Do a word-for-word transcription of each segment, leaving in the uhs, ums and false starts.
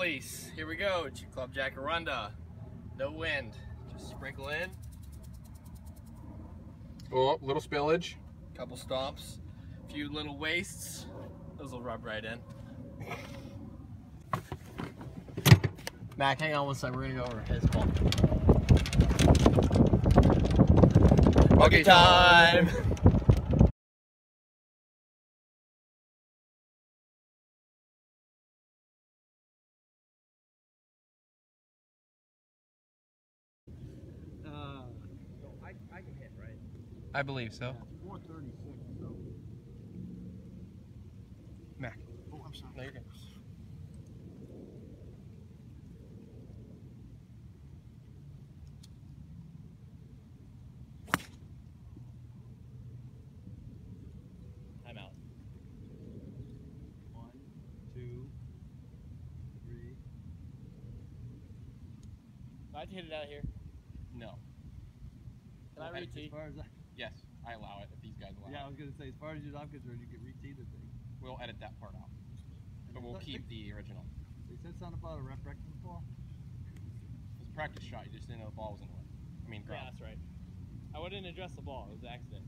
release. Here we go. Club Jacaranda. No wind. Just sprinkle in. Oh, little spillage. Couple stomps. A few little wastes. Those will rub right in. Mac, hang on one second. We're gonna go over his ball. Bucket time! Uh, so I, I can hit, right? I believe so. Yeah, four thirty-six, so. Mac. Oh, I'm sorry. No, you're good. I'm out. One, two, three. I have to hit it out here. No. Can I As re-tee? far as I, Yes, I allow it if these guys allow yeah, I it. was gonna say, as far as I'm concerned, you can re-tee the thing. We'll edit that part out. But we'll keep the original. They said something about a rep rectum ball. It was a practice shot, you just didn't know the ball was in the way. I mean, Yeah, ground. that's right. I wouldn't address the ball. It was an accident.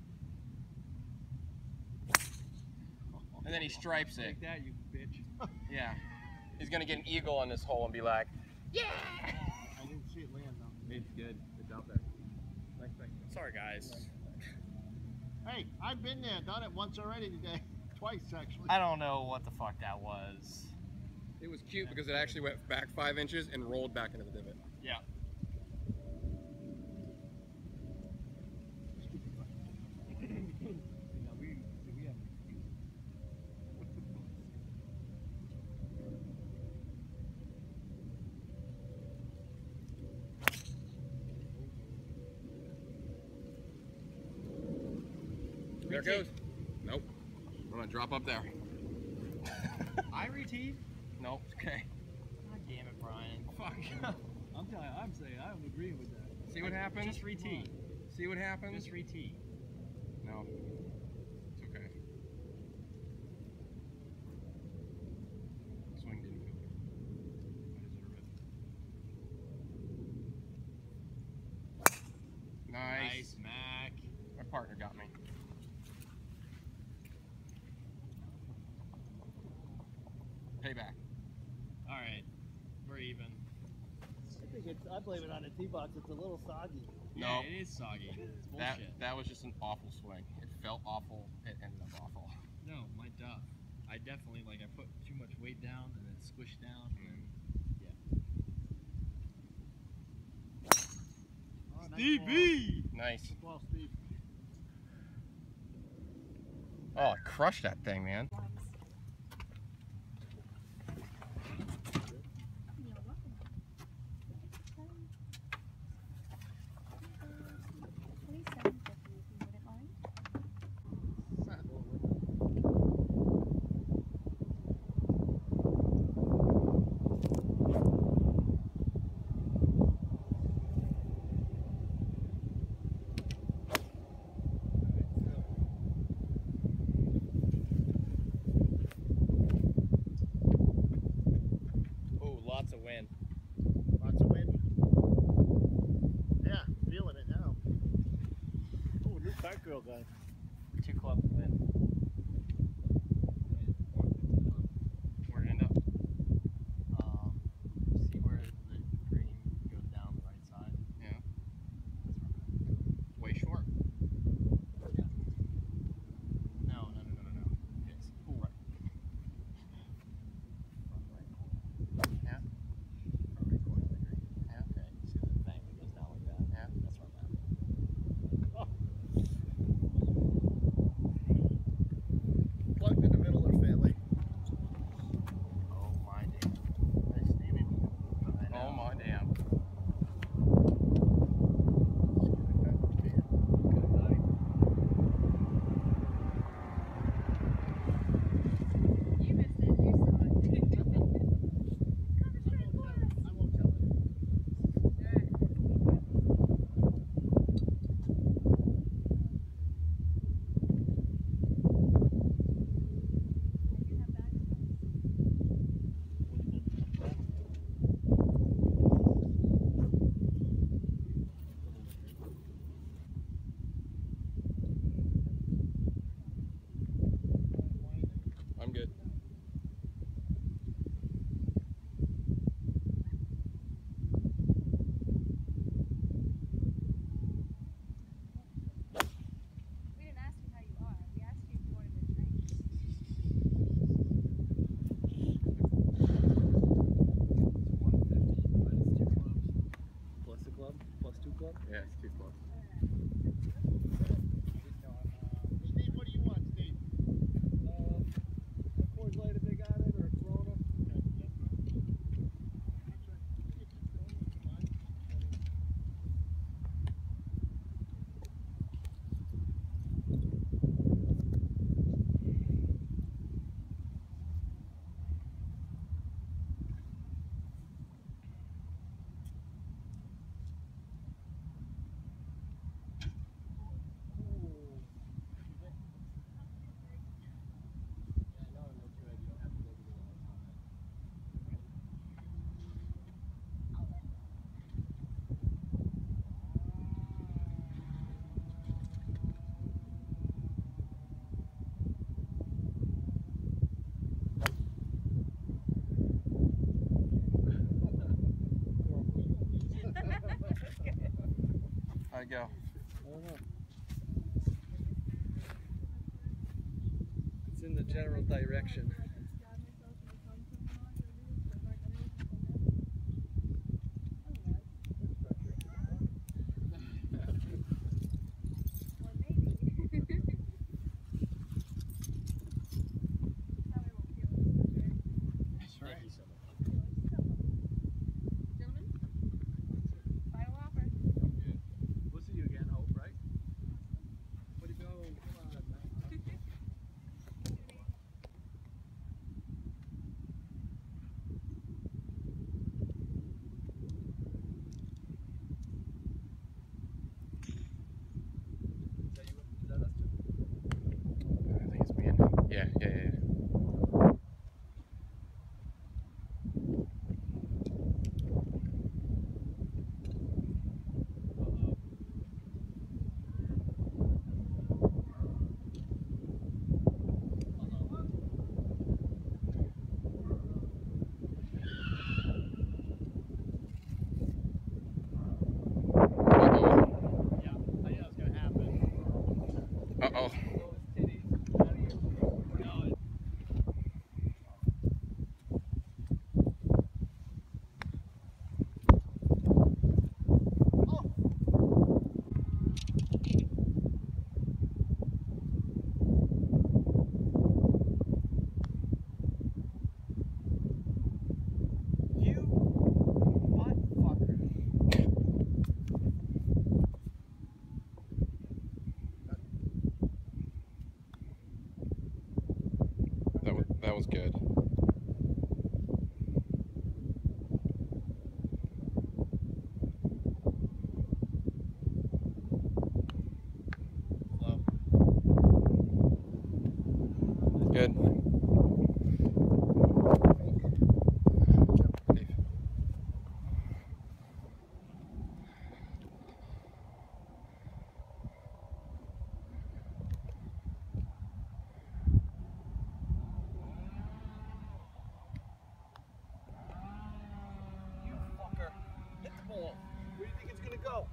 And then he stripes it. Like that, you bitch. Yeah. He's gonna get an eagle on this hole and be like, yeah! I didn't see it land though. It's good. It's out there. Thanks, thanks. Sorry, guys. Hey, I've been there, done it once already today. Twice, actually. I don't know what the fuck that was. It was cute because it actually went back five inches and rolled back into the divot. Yeah. Now, we, see, we have an excuse. There it goes. Nope. I'm gonna drop up there. I re-teed? Nope. Okay. God damn it, Brian. Fuck. I'm telling you, I'm saying, I'm agreeing with that. See what happens? Just re-tee. See what happens? Just re-tee. No. It's okay. Swing didn't feel good. I deserve it. Nice. Nice, Mac. My partner got me. Payback. All right, we're even. I think it's, I blame it on the tee box. It's a little soggy. No. Yeah, it is soggy. It's bullshit. That that was just an awful swing. It felt awful. It ended up awful. No, my duff. I definitely, like, I put too much weight down and then squished down and then, yeah. Oh, nice Stevie! Nice. ball. Ball, Steve. Oh, I crushed that thing, man. Lots of wind. Lots of wind. Yeah, feeling it now. Oh, new kite girl guy. Two clubs of wind. Where'd it end up? Um, see where the green goes down the right side? Yeah. That's where I'm at. Way short. Yeah. No, no, no, no, no, no. It's Ooh, right. front right corner. Yeah. Front right corner of the green. Yeah. Okay. See the thing that goes down like that? Yeah. That's where I'm at. Oh. book. Steve, what do you want, Steve? Um, a Coors Light if they got it, or a Corona. How'd it go? I don't know. It's in the general direction. Thank you so much. We'll see you again, Hope, right? Way to go. Come on, man. Is that you? Is that us too? I think it's me and yeah, yeah, yeah. Yeah, I knew that was gonna happen. Uh oh. No, it- You butt fucker. That was that was good. Slow. Good. Steve. You fucker. Hit the ball. Where do you think it's gonna go?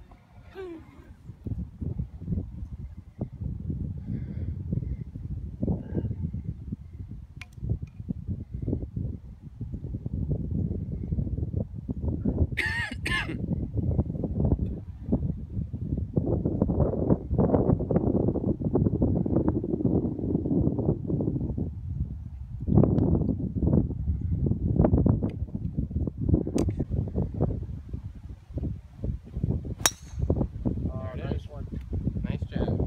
Oh, There it nice is. one. Nice job.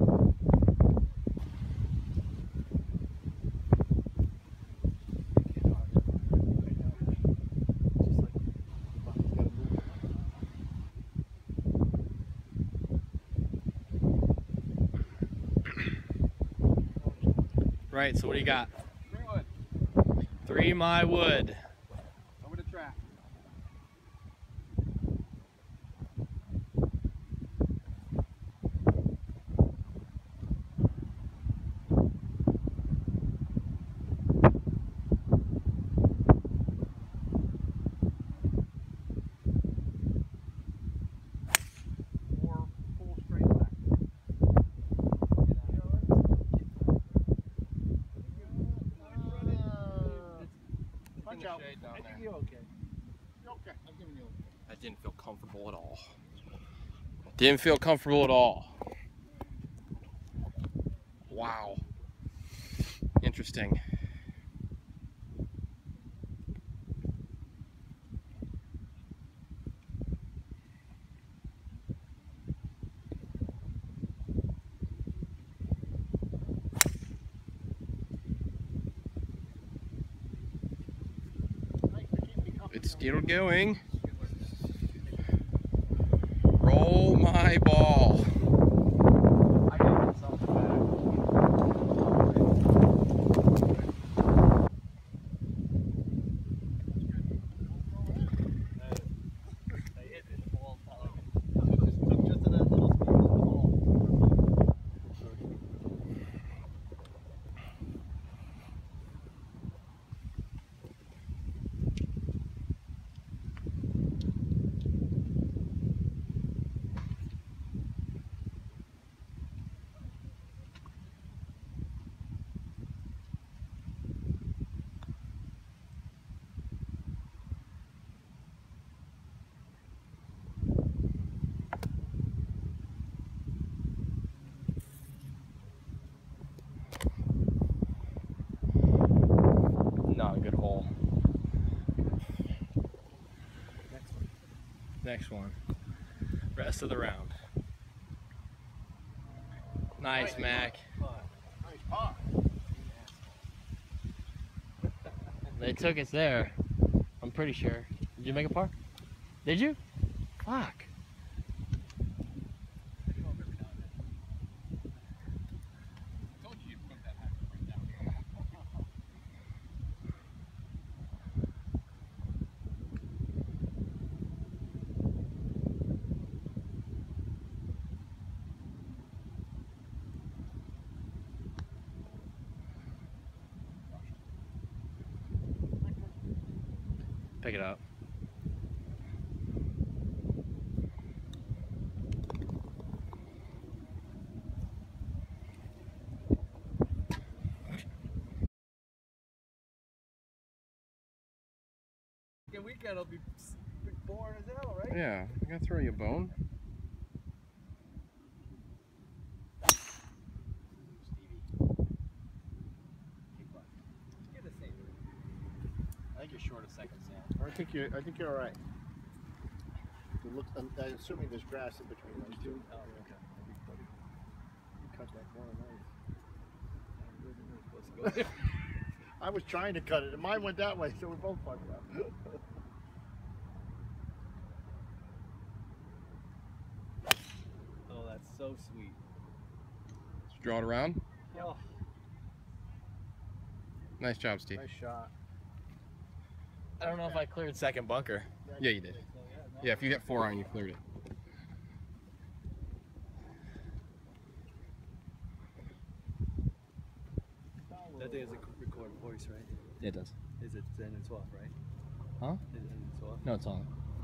Right, so what do you got? Three wood. Three my wood. Over the track. Or full straight left. Punch out. Shade down I there. think you're okay. You're okay. I'm giving you a That didn't feel comfortable at all. Didn't feel comfortable at all. Wow. Interesting. It's still going. Roll my ball. I gotta get something back. They hit the ball. Took just to that little speed of the ball. Not a good hole. Next one. Next one. Rest of the round. Nice, Mac. Nice par. They took us there. I'm pretty sure. Did you make a par? Did you? Fuck. Pick it up. Good weekend will be boring as hell, right? Yeah, I gotta throw you a bone. Get a save. I think you're short of second sand. I think you're. I think you're all right. You look. I'm, I'm assuming there's grass in between those two. Oh, okay. You cut that corner nice. I was trying to cut it, and mine went that way, so we both fucked up. Oh, that's so sweet. Just draw it around. Oh, Nice job, Steve. Nice shot. I don't know if I cleared second bunker. Yeah, you did. Yeah, if you hit four iron, you cleared it. that thing has a recorded voice, right? It does. Is it then it's off, right? Huh? Is it it's off? No, it's on.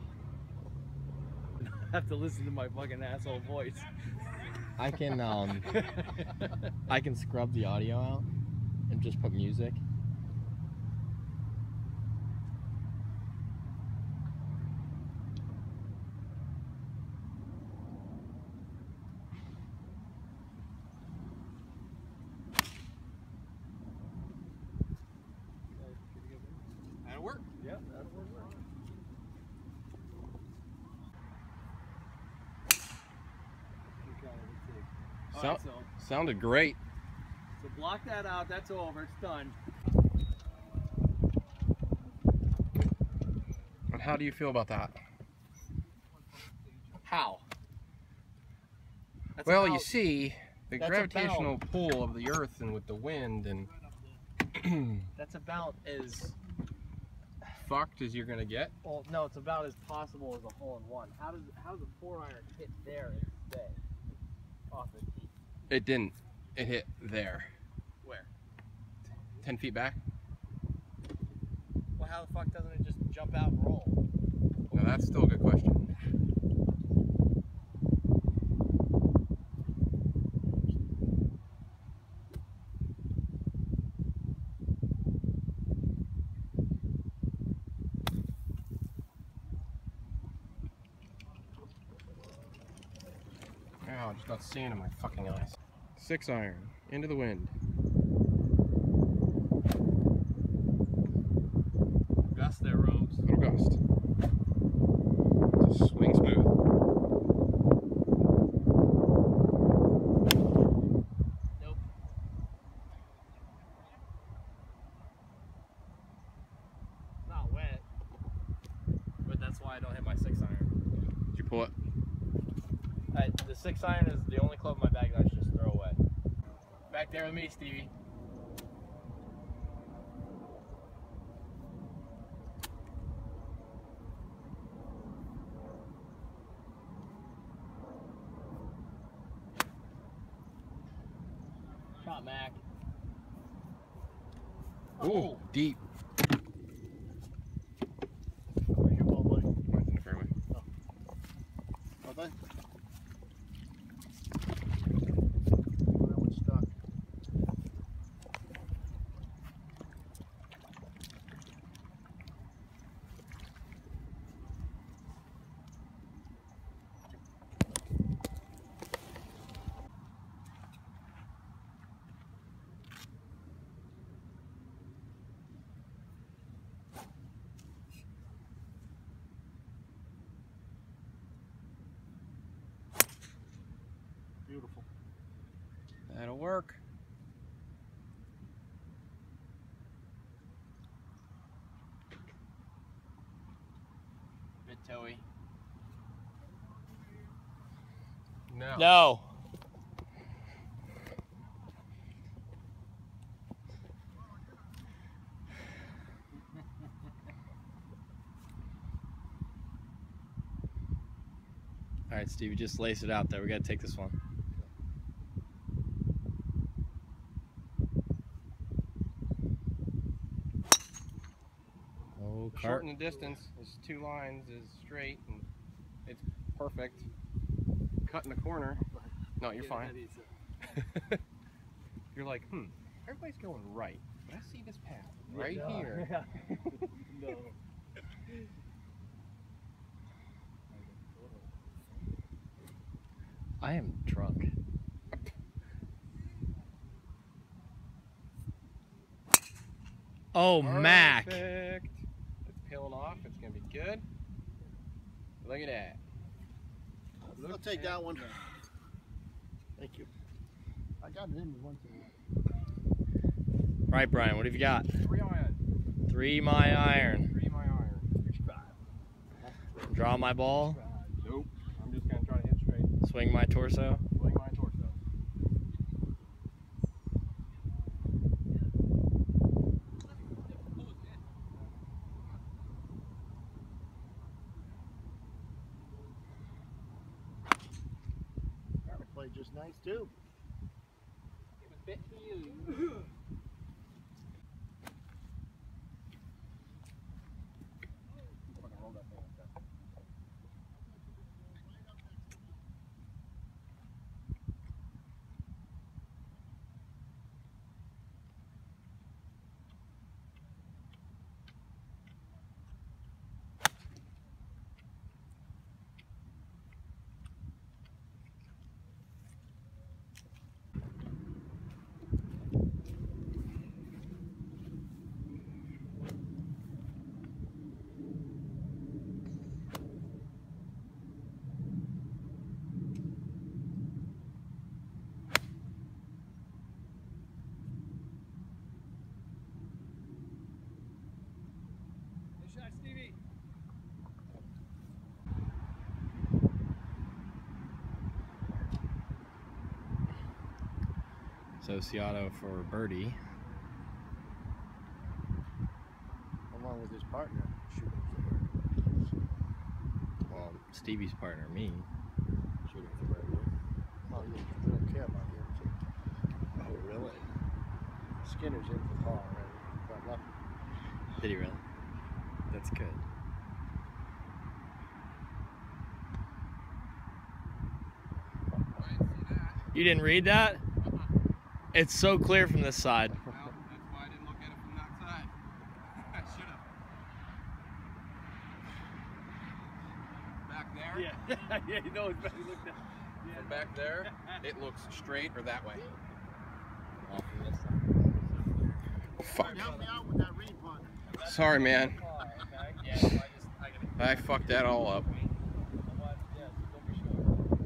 I have to listen to my fucking asshole voice. I can um I can scrub the audio out and just put music. That'll work. Yep, that's what it works. So- Alright, so, Sounded great. so block that out. That's over. It's done. And how do you feel about that? How? That's Well, about- you see, the that's gravitational pull of the Earth and with the wind and that's about as fucked as you're gonna get. well no, it's about as possible as a hole in one. How does how does a four iron hit there and stay off the tee? It didn't. It hit there. Where? Ten feet back. Well, how the fuck doesn't it just jump out and roll? Now that's still a good question. I just got sand in my fucking eyes. Six iron, into the wind. Gust there, Rome's. Little gust. Just swing smooth. Nope. Not wet. But that's why I don't hit my six iron. Did you pull it? I, the six iron is the only club in my bag that I should just throw away. Back there with me, Stevie. Shot, Mac. Ooh, deep. Where's your ball, buddy? Right in the fairway. Are they? Oh, that one's stuck. Beautiful. That'll work. Bit toey. No. No. All right, Stevie, just lace it out there. We got to take this one. Oh, cart. Shorten the distance. It's two lines is straight and it's perfect. Cut in the corner. No, you're fine. You're like, hmm, everybody's going right, but I see this path right Yeah. here. No. I am drunk. Oh, Mac. Perfect. It's peeling off. It's gonna be good. Look at that. I'll take that one. Thank you. I got it in me once. Right, Brian, what have you got? Three iron. Three my iron. Three my iron. Draw my ball. Nope. I'm just gonna try to hit straight. Swing my torso. Swing my torso. That played just nice too. It was bit to you. Good shot, Stevie. Sociato for birdie. Along with his partner shooting for birdie. Well, Stevie's partner, me, shooting for birdie. Oh, yeah, we don't care about him. So. Oh, really? Skinner's in for par already. Got lucky. Did he really? That's good. You didn't read that? It's so clear from this side. Well, that's why I didn't look at it from that side. I should have. Back there? Yeah, yeah, you know it's better look down. Yeah. From back there, it looks straight or that way. Oh, fuck. Help me out with that reed pond. Sorry, man. Yeah, so I just, I gotta I fucked that all up. what? Yeah, so don't be sure.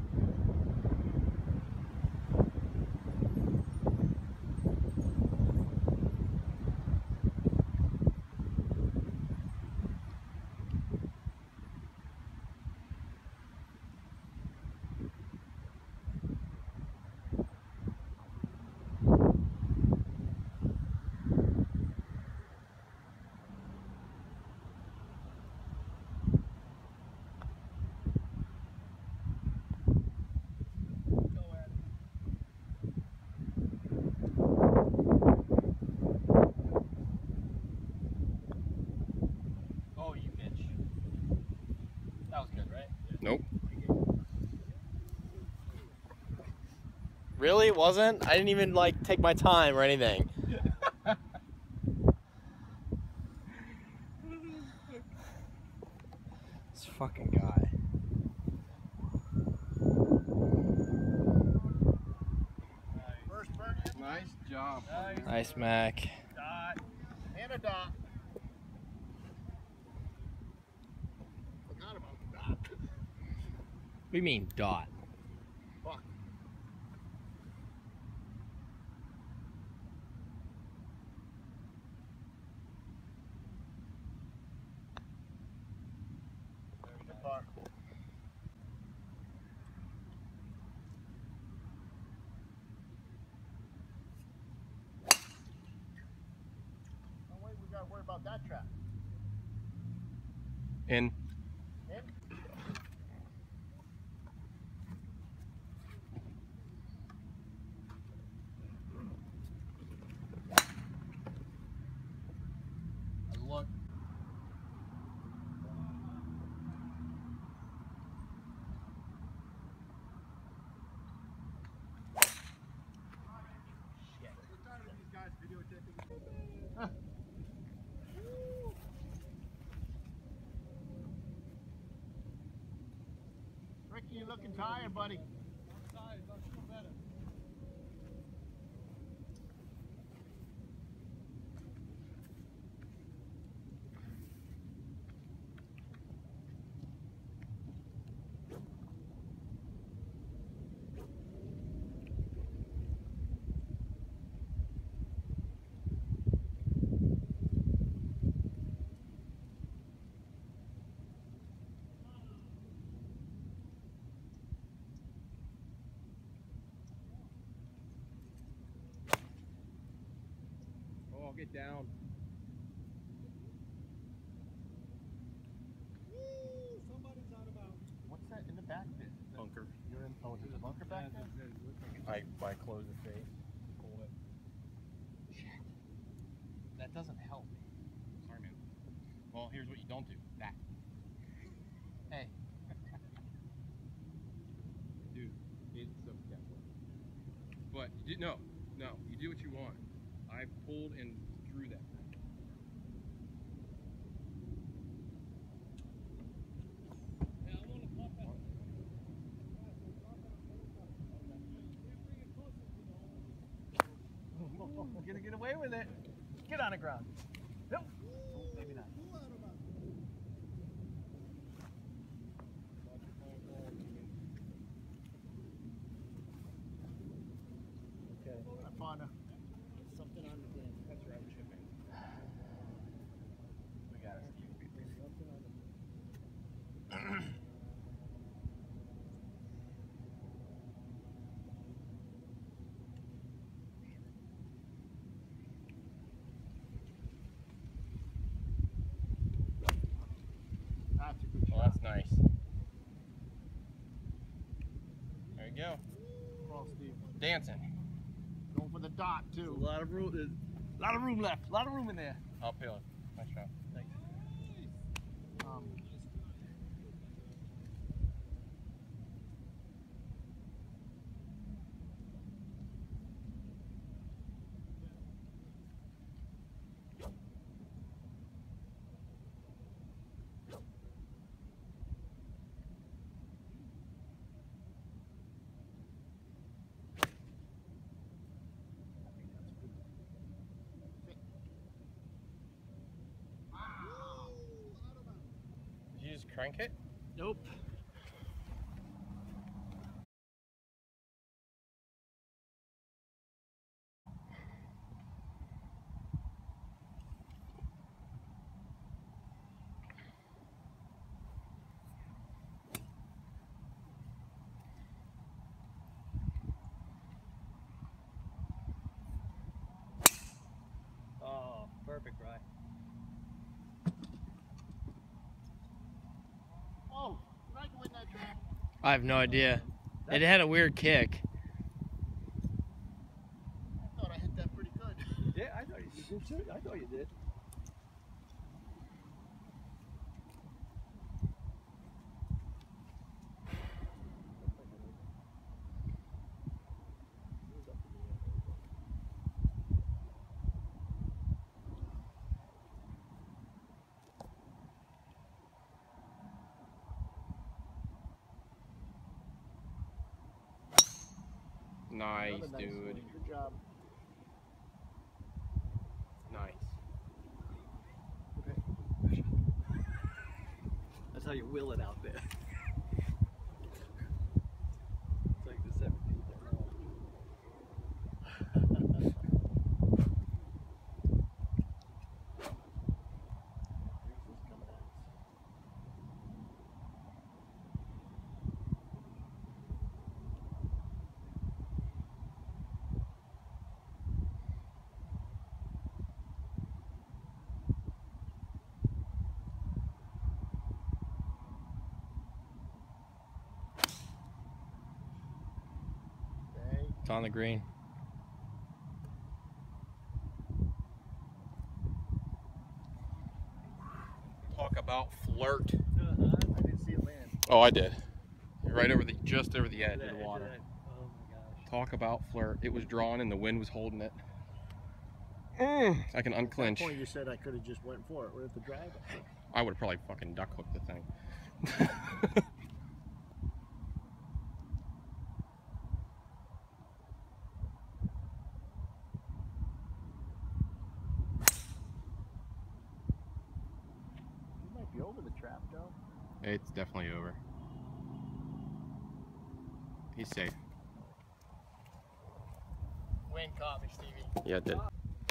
Oh, you bitch. That was good, right? Nope. Really? It wasn't? I didn't even like take my time or anything. This fucking guy. First birdie Nice job. Nice, Mac. dot and a dot. Forgot about the dot. What do you mean, dot? Fuck. Good par. No way we gotta worry about that trap. In. In? Look. Ricky, you looking tired, buddy. Oh, get down. What's that in the back bit? Bunker. You're in. Oh, there's a bunker back there. I, I close the face. Hold it. Shit. That doesn't help me. Sorry, man. Well, here's what you don't do. That. Hey. Dude, it's so careful. But you did, no, no, you do what you want. I pulled and threw that thing. You're gonna get away with it. Get on the ground. Nope. Maybe not. Okay. I found a, something on the thing. That's right, shipping. We got it, Steve. That's a good Well, shot. that's nice. There you go. Well, Steve. Dancing. Going for the dot too. A lot of room. There's a lot of room left. A lot of room in there. Uphill. Nice shot. Thanks. Um, Crank it? Nope. Oh, perfect, right? Oh, did I go in that trap? I have no idea. It had a weird kick. I thought I hit that pretty good. Yeah, I thought you did too. I thought you did. Nice, Another nice dude. swing. Good job. Nice. That's how you will it out there. It's like the seventeenth. Okay. It's on the green. Talk about flirt. Uh-huh. I didn't see it land. Oh, I did. Right over the, just over the edge That of the edge water. that- Oh my gosh. Talk about flirt. It was drawn and the wind was holding it. Mm, I can At that unclinch. point, you said I could have just went for it. We're at the drive. I would have probably fucking duck hooked the thing. You might be over the trap, Joe. It's definitely over. He's safe. Wind caught me, Stevie. Yeah, it did.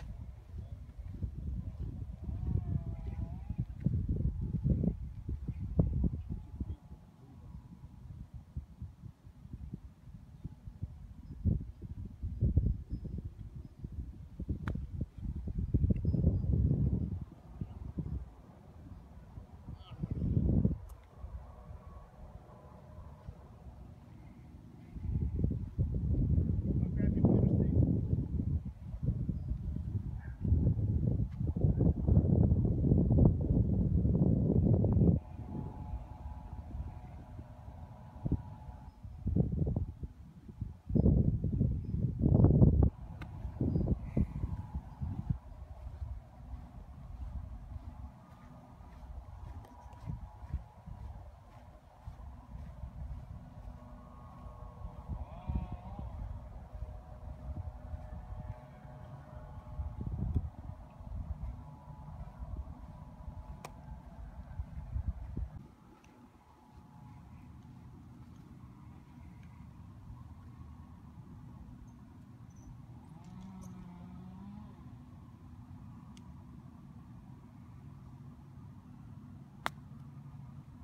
I'll grab your water, Steve.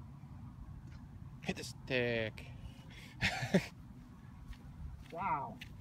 Hit the stick. Wow.